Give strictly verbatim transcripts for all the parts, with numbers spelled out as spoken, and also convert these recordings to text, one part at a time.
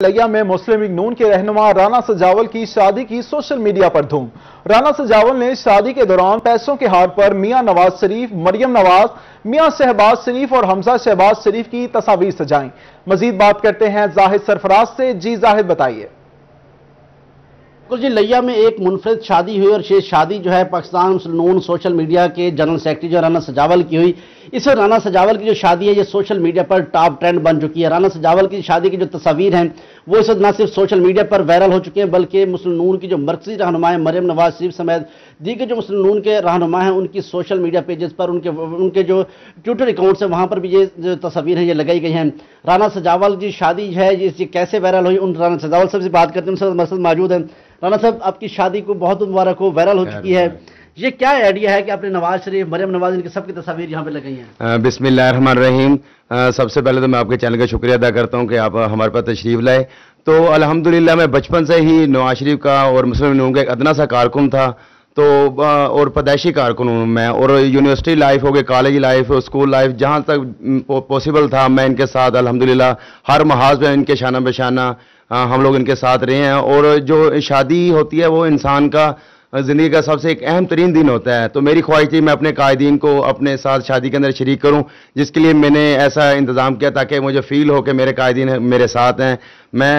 لیا میں مسلم لیگ نون کے رہنما رانا سجاول کی شادی کی سوشل میڈیا پر دھوم۔ رانا سجاول نے شادی کے دوران پیسوں کے ہار پر میاں نواز شریف، مریم نواز، میاں شہباز شریف اور حمزہ شہباز شریف کی تصاویر سجائیں۔ مزید بات کرتے ہیں زاہد سرفراز سے۔ جی زاہد بتائیے۔ جی لیا میں ایک منفرد شادی ہوئی اور یہ شادی جو ہے پاکستان مسلم نون سوشل میڈیا کے جنرل سیکرٹری جو رانا سجاول کی ہوئی۔ اس وقت رانا سجاول کی جو شادی ہے یہ سوشل میڈیا پر ٹاپ ٹرینڈ بن چکی ہے۔ رانا سجاول کی شادی کی جو تصاویر ہیں وہ اس وقت نہ صرف سوشل میڈیا پر وائرل ہو چکی ہیں بلکہ مسلم نون کی جو مرکزی رہنما ہیں مریم نواز شریف سمیت دیگر جو مسلم نون کے رہنما ہیں ان کی سوشل میڈیا پیجز پر ان کے ان کے جو ٹویٹر اکاؤنٹس ہیں وہاں پر بھی یہ جو تصاویر ہیں یہ لگائی گئی ہیں۔ رانا سجاول کی شادی ہے یہ کیسے وائرل ہوئی، ان رانا سجاول صاحب سے بات کرتے ہیں، ان سے مسئلہ موجود ہے۔ رانا صاحب آپ کی شادی کو بہت مبارک ہو، وائرل ہو چکی ہے، یہ کیا آئیڈیا ہے کہ آپ نے نواز شریف، مریم نواز ان کی سب کی تصاویر یہاں پہ لگائی ہیں؟ بسم اللہ الرحمن الرحیم۔ سب سے پہلے تو میں آپ کے چینل کا شکریہ ادا کرتا ہوں کہ آپ ہمارے پاس تشریف لائے۔ تو الحمدللہ میں بچپن سے ہی نواز شریف کا اور مسلم نون کا ایک ادنا سا کارکن تھا، تو اور پیدائشی کارکن ہوں میں، اور یونیورسٹی لائف ہو گئی، کالج لائف، اسکول لائف، جہاں تک پاسبل تھا میں ان کے ساتھ الحمدللہ ہر محاذ پہ ان کے شانہ بہ شانہ ہم لوگ ان کے ساتھ رہے ہیں۔ اور جو شادی ہوتی ہے وہ انسان کا زندگی کا سب سے ایک اہم ترین دن ہوتا ہے، تو میری خواہش تھی میں اپنے قائدین کو اپنے ساتھ شادی کے اندر شریک کروں، جس کے لیے میں نے ایسا انتظام کیا تاکہ مجھے فیل ہو کہ میرے قائدین میرے ساتھ ہیں۔ میں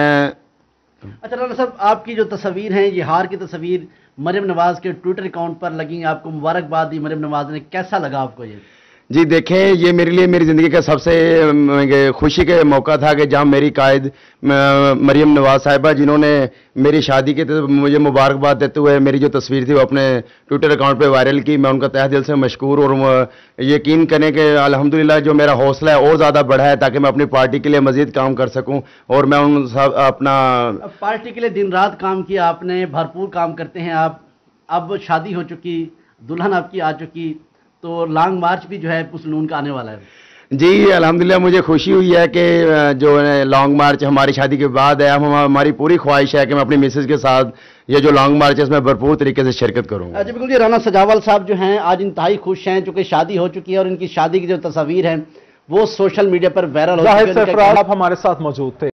اچھا رانا صاحب آپ کی جو تصاویر ہیں یہ ہار کی تصاویر مریم نواز کے ٹویٹر اکاؤنٹ پر لگی ہیں، آپ کو مبارکباد دی مریم نواز نے، کیسا لگا آپ کو یہ؟ جی دیکھیں، یہ میرے لیے میری زندگی کا سب سے خوشی کا موقع تھا کہ جہاں میری قائد مریم نواز صاحبہ جنہوں نے میری شادی کے مجھے مبارکباد دیتے ہوئے میری جو تصویر تھی وہ اپنے ٹویٹر اکاؤنٹ پہ وائرل کی، میں ان کا تہہ دل سے مشکور، اور یقین کریں کہ الحمدللہ جو میرا حوصلہ ہے اور زیادہ بڑھا ہے تاکہ میں اپنی پارٹی کے لیے مزید کام کر سکوں، اور میں ان سب اپنا پارٹی کے لیے دن رات کام کیا آپ نے، بھرپور کام کرتے ہیں آپ۔ اب شادی ہو چکی، دلہن آپ کی آ چکی، تو لانگ مارچ بھی جو ہے مسلم نون کا آنے والا ہے۔ جی الحمدللہ مجھے خوشی ہوئی ہے کہ جو لانگ مارچ ہماری شادی کے بعد ہے، ہم ہماری پوری خواہش ہے کہ میں اپنی مسز کے ساتھ یہ جو لانگ مارچ ہے اس میں بھرپور طریقے سے شرکت کروں گا۔ جی بالکل جی، رانا سجاول صاحب جو ہیں آج انتہائی خوش ہیں چونکہ شادی ہو چکی ہے اور ان کی شادی کی جو تصاویر ہیں وہ سوشل میڈیا پر وائرل ہو چکی ہے۔ زاہد سرفراز آپ ہمارے ساتھ موجود تھے۔